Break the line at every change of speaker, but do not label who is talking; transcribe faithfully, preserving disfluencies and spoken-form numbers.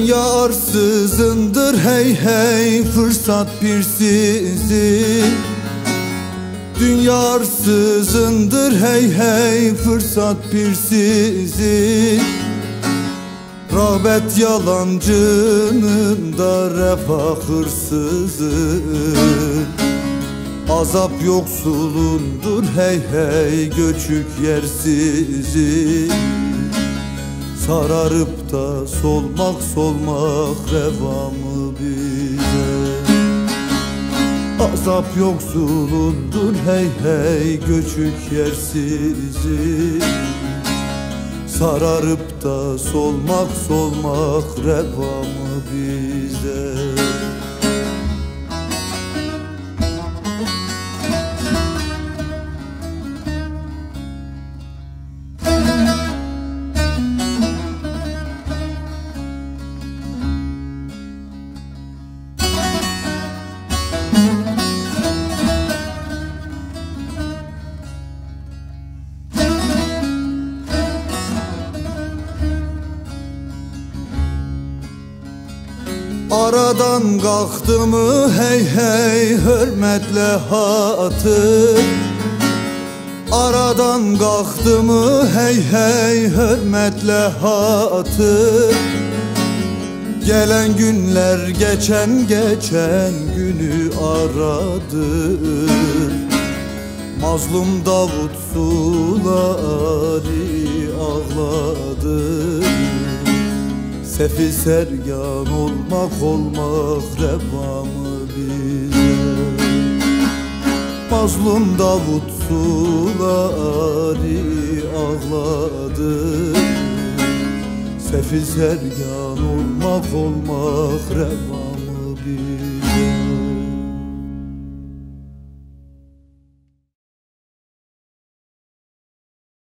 Dünya arsızındır hey hey, fırsat bir sizin. Dünya arsızındır hey hey, fırsat bir sizin. Rağbet yalancının da refah hırsızın. Azap yoksulundur hey hey, göçük yersizin. Sararıp da solmak solmak reva mı bize? Azap yoksulundur hey hey, göçük yersizi. Sararıp da solmak solmak reva mı bize? Aradan kalktı mı hey hey, hürmetle hatır. Aradan kalktı mı hey hey, hürmetle hatır. Gelen günler geçen geçen günü aradı. Mazlum Davut suları ağladı. Sefil sergan olmak olmak reva mı bize? Mazlum Davut suları ağladı. Sefil sergan olmak olmak reva mı bize?